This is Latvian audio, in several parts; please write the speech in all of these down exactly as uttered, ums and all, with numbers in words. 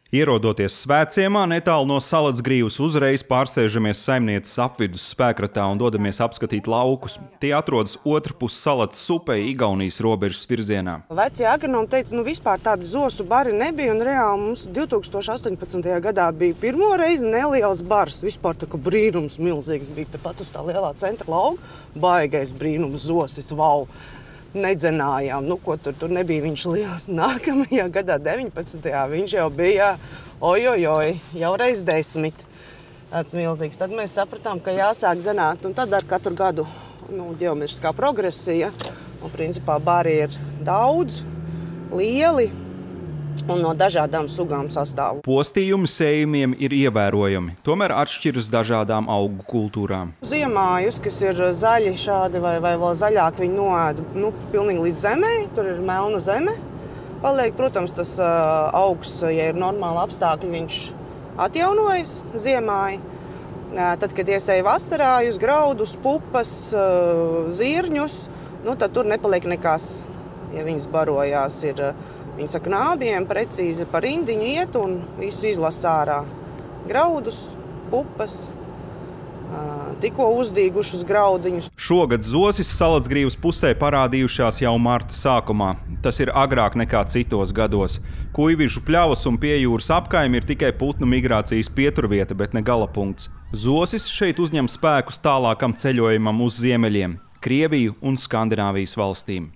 Ierodoties Svētciemā, netālu no Salacgrīvas, uzreiz pārsēžamies saimnieces apvidus spēkratā un dodamies apskatīt laukus. Tie atrodas otrpus Salacas upei Igaunijas robežas virzienā. Vecie agronomi teica, nu vispār tāda zosu bari nebija, un reāli mums divtūkstoš astoņpadsmitajā gadā bija pirmo reizi neliels bars. Vispār tā kā brīnums milzīgs bija tepat uz tā lielā centra lauka. Baigais brīnums zosis, vau! Nedzenājām, nu ko tur, tur nebija viņš liels. Nākamajā gadā, deviņpadsmitajā viņš jau bija, ojojoj, jau reiz desmit. Tāds milzīgs. Tad mēs sapratām, ka jāsāk dzenāt, un tad ar katru gadu, nu, ģeometriskā progresija, un principā bari ir daudz, lieli, un no dažādām sugām sastāv. Postījumi sējumiem ir ievērojami, tomēr atšķiras dažādām augu kultūrām. Ziemājus, kas ir zaļi šādi vai, vai vēl zaļāk, viņi noēda nu, pilnīgi līdz zemē, tur ir melna zeme. Paliek, protams, tas uh, augs, ja ir normāli apstākļi, viņš atjaunojas ziemāji. Uh, tad, kad iesēja vasarājus, graudus, pupas, uh, zirņus, nu, tad tur nepaliek nekas, ja viņas barojās. Ir, uh, Viņi saka nābiem, precīzi par indiņu iet un visu izlasa ārā. Graudus, pupas, tikko uzdīgušus graudiņus. Šogad zosis Salacgrīvas pusē parādījušās jau marta sākumā. Tas ir agrāk nekā citos gados. Kuivižu pļavas un piejūras apkaimi ir tikai putnu migrācijas pieturvieta, bet ne galapunkts. Zosis šeit uzņem spēkus tālākam ceļojumam uz ziemeļiem, Krieviju un Skandināvijas valstīm.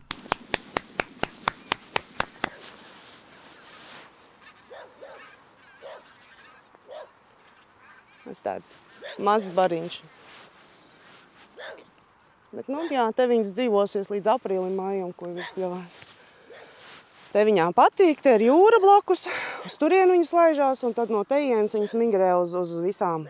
Tas tāds mazs bariņš. Bet, nu, jā, te viņas dzīvosies līdz aprīlim, mājam, ko viņš pļavās. Te viņām patīk, te ir jūra blakus, uz turienu viņas laižās, un tad no tejienes viņas migrē uz, uz visām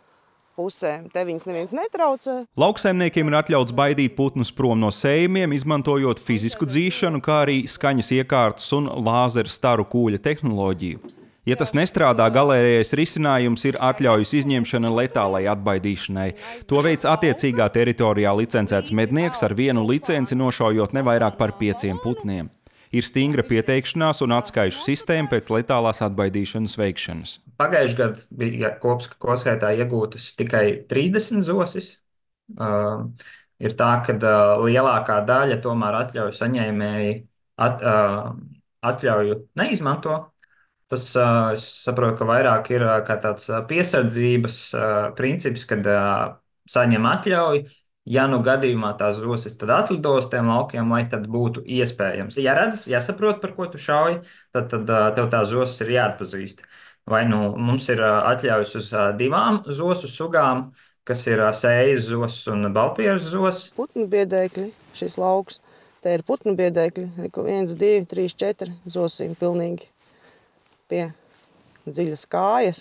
pusēm. Te viņas neviens netraucē. Lauksaimniekiem ir atļauts baidīt putnus prom no sējumiem, izmantojot fizisku dzīšanu, kā arī skaņas iekārtas un lāzeru staru kūļa tehnoloģiju. Ja tas nestrādā, galējais risinājums ir atļaujas izņemšana letālai atbaidīšanai. To veids attiecīgā teritorijā licencēts mednieks ar vienu licenci nošaujot ne vairāk par pieciem putniem. Ir stingra pieteikšanās un atskaišu sistēma pēc letālās atbaidīšanas veikšanas. Pagājušajā gadā bija kopskaitā iegūtas tikai trīsdesmit zosis. Uh, ir tā, ka uh, lielākā daļa tomēr atļauju saņēmēji at, uh, atļauju neizmanto. Tas, es saprotu, ka vairāk ir kā tāds piesardzības princips, kad saņem atļauju. Ja nu gadījumā tās zosis tad atlidos tiem laukiem, lai tad būtu iespējams. Ja redz, jāsaprot, par ko tu šauji, tad, tad tev tās zosis ir jāatpazīst. Vai nu mums ir atļaujas uz divām zosu sugām, kas ir sējas zosis un baltpieras zosis. Putnu biedēkļi, šis lauks, te ir putnu biedēkļi, viens, divi, trīs, četri zosīm pilnīgi. Pie dziļas kājas,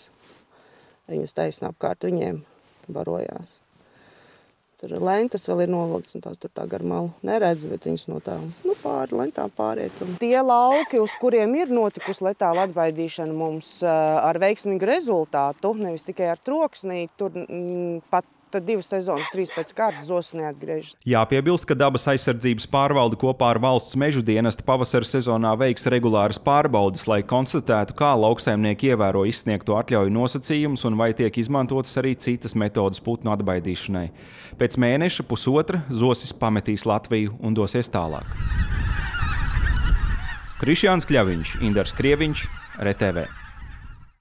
viņas taisnā apkārt viņiem barojās. Tur lentas vēl ir novilktas, un tās tur tā gar malu neredz, bet viņas no tā nu, pāri lentām pāriet. Un tie lauki, uz kuriem ir notikusi letāla atbaidīšana mums ar veiksmīgu rezultātu, nevis tikai ar troksnī, tur mm, pat tad divas sezonas, trīs pēc kārtas zosis neatgriežas. Jāpiebilst, ka dabas aizsardzības pārvalde kopā ar valsts mežu dienestu pavasara sezonā veiks regulāras pārbaudes, lai konstatētu, kā lauksaimnieki ievēro izsniegto atļauju nosacījumus un vai tiek izmantotas arī citas metodas putnu atbaidīšanai. Pēc mēneša pusotra zosis pametīs Latviju un dosies tālāk. Krišjāns Kļaviņš, Indars Krieviņš, R T V.